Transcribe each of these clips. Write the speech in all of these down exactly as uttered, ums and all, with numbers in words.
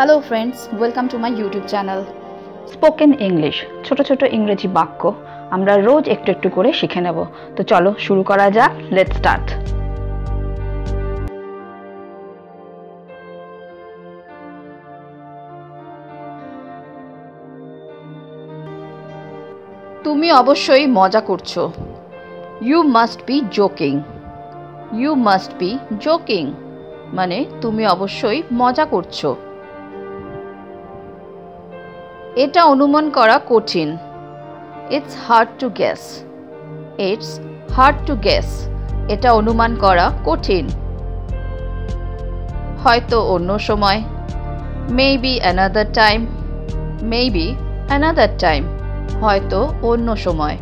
Hello friends, welcome to my YouTube channel spoken English. ছোট ছোট ইংরেজি বাক্য আমরা রোজ একটু একটু করে শিখে নেব। তো চলো শুরু করা যাক। Let's start. তুমি অবশ্যই মজা করছো। You must be joking. You must be joking মানে তুমি অবশ্যই মজা করছো। এটা অনুমান করা কঠিন। It's hard to guess. It's hard to guess এটা অনুমান করা কঠিন। হয়তো অন্য সময়। Maybe another time. Maybe another time হয়তো অন্য সময়।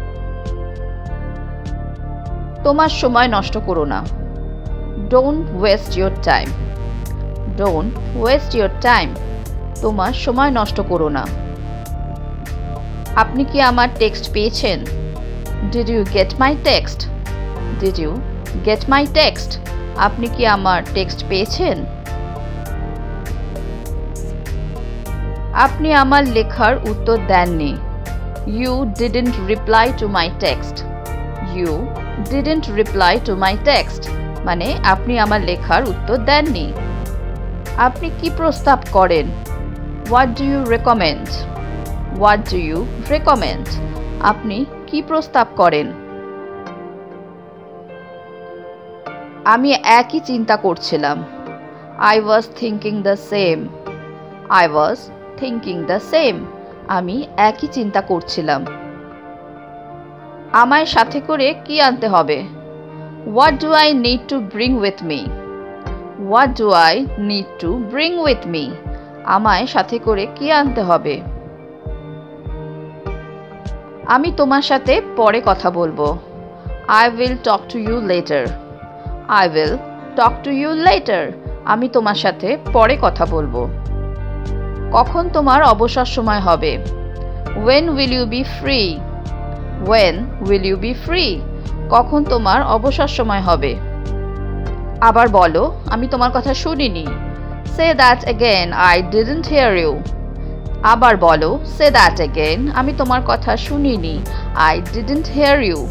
তোমার সময় নষ্ট করো না। Don't waste your time. Don't waste your time তোমার সময় নষ্ট করো না। আপনি কি আমার টেক্সট পেয়েছেন? Did you get my text? Did you get my text আপনি কি আমার টেক্সট পেয়েছেন? আপনি আমার লেখার উত্তর দেননি। You didn't reply to my text. You didn't reply to my text মানে আপনি আমার লেখার উত্তর দেননি। আপনি কি প্রস্তাব করেন? What do you recommend? What do you recommend আপনি কি প্রস্তাব করেন? আমি একই চিন্তা করছিলাম। I was thinking the same. I was thinking the same আমি একই চিন্তা করছিলাম। আমায় সাথে করে কি আনতে হবে? What do I need to bring with me? What do I need to bring with me আমায় সাথে করে কি আনতে হবে? আমি তোমার সাথে পরে কথা বলবো। I will talk to you later. I will talk to you later আমি তোমার সাথে পরে কথা বলবো। কখন তোমার অবসর সময় হবে? When will you be free? When will you be free কখন তোমার অবসর সময় হবে? আবার বলো, আমি তোমার কথা শুনিনি। Say that again, I didn't hear you. আবার বলো, say that again, আমি তোমার কথা শুনিনি। I didn't hear you.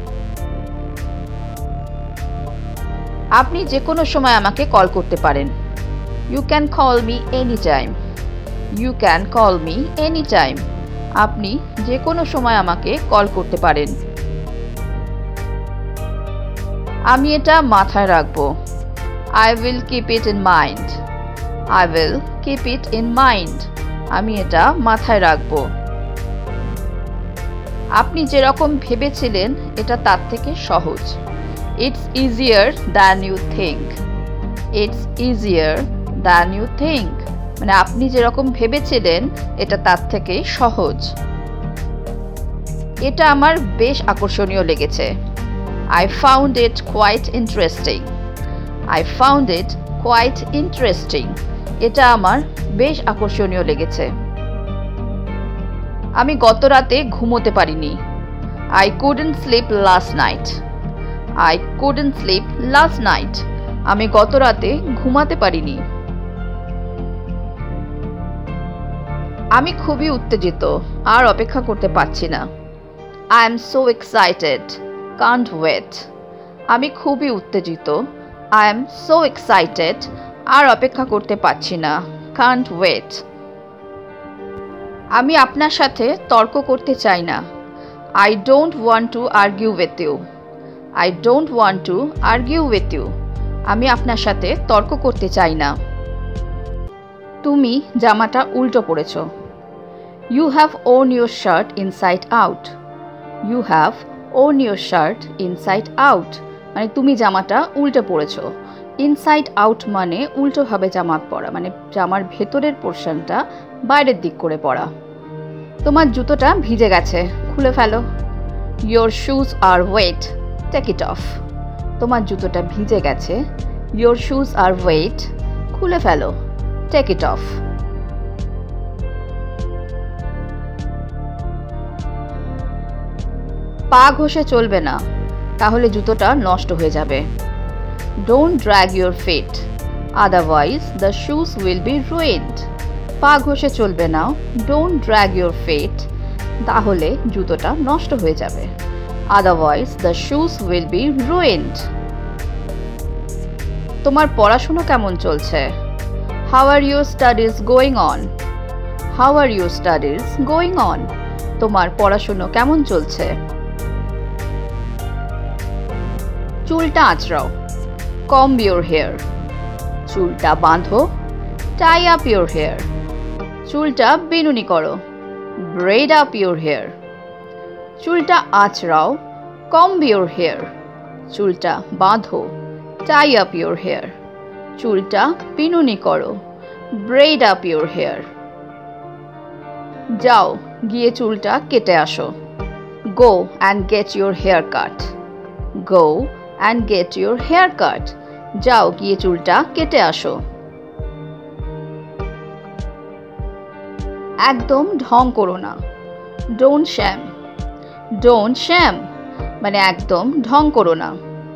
আপনি যে কোনো সময় আমাকে কল করতে পারেন। You can call me anytime. You can call me anytime. আপনি যে কোনো সময় আমাকে কল করতে পারেন। আমি এটা মাথায় রাখবো। I will keep it in mind. I will keep it in mind. আমি এটা মাথায় রাখবো। আপনি যেরকম ভেবেছিলেন এটা তার থেকে সহজ। It's easier than you think. It's easier than you think. মানে আপনি যেরকম ভেবেছিলেন এটা তার থেকে সহজ। এটা আমার বেশ আকর্ষণীয় লেগেছে। I found it quite interesting. I found it quite interesting. এটা আমার বেশ আকর্ষণীয় লেগেছে। আমি গত রাতে ঘুমোতে পারিনি। I couldn't sleep last night. I couldn't sleep last night. আমি গত রাতে ঘুমাতে পারিনি। আমি খুবই উত্তেজিত, আর অপেক্ষা করতে পারছি না। I am so excited. Can't wait. আমি খুবই উত্তেজিত। I am so excited. আর অপেক্ষা করতে পারছি না। Can't wait. আমি আপনার সাথে তর্ক করতে চাই না। I don't want to argue with you. I don't want to argue with you. আমি আপনার সাথে তর্ক করতে চাই না। তুমি জামাটা উল্টো পরেছো। You have worn your shirt inside out. You have worn your shirt inside out. মানে তুমি জামাটা উল্টে পরেছো। ইনসাইড আউট মানে উল্টোভাবে জামা পরা, মানে জামার ভেতরের পোর্শনটা বাইরের দিক করে পরা। তোমার জুতোটা ভিজে গেছে, খুলে ফেলো। Your shoes are wet. Take it off. তোমার জুতোটা ভিজে গেছে। Your shoes are wet. খুলে ফেলো। Take it off. পা ঘষে চলবে না, তাহলে জুতোটা নষ্ট হয়ে যাবে। Don't drag your feet. Otherwise, the shoes will be ruined. পা ঘষে চলবে না, don't drag your feet, তাহলে জুতোটা নষ্ট হয়ে যাবে। Otherwise, the shoes will be ruined. তোমার পড়াশোনা কেমন চলছে? How are your studies going on? How are your studies going on? তোমার পড়াশোনা কেমন চলছে? চুলটা আঁচড়াও, comb your hair. চুলটা বাঁধো, tie up your hair. চুলটা বিনুনি করো, braid up your hair. চুলটা আঁচড়াও, comb your hair. চুলটা বাঁধো, tie up your hair. চুলটা বিনুনি করো, braid up your hair. যাও গিয়ে চুলটা কেটে আসো, go and get your hair cut. Go and get your hair cut. যাও গিয়ে চুলটা কেটে আসো। একদম ঢং করো না, don't sham. Don't sham মানে একদম ঢং করো না।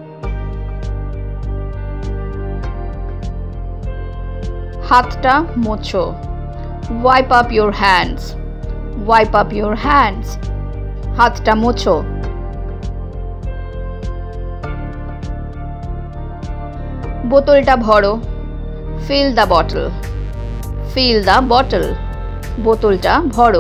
হাতটা মোছো, wipe up your hands. Wipe up your hands. হাতটা মোছো। বোতলটা ভরো, fill the bottle. Fill the bottle. বোতলটা ভরো।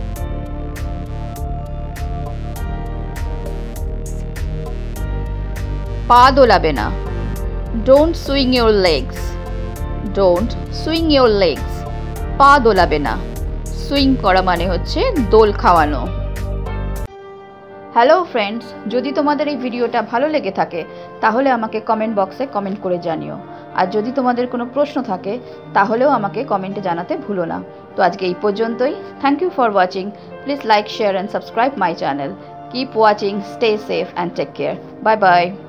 পা দোলাবে না, don't swing your legs. Don't swing your legs. পা দোলাবে না, সুইং করা মানে হচ্ছে দোল খাওয়ানো। হ্যালো ফ্রেন্ডস, যদি তোমাদের এই ভিডিওটা ভালো লেগে থাকে তাহলে আমাকে কমেন্ট বক্সে কমেন্ট করে জানিও, আর যদি তোমাদের কোনো প্রশ্ন থাকে তাহলেও আমাকে কমেন্টে জানাতে ভুলো না। তো আজকে এই পর্যন্তই। Thank you for watching. Please like, share and subscribe my channel. Keep watching, stay safe and take care. Bye by.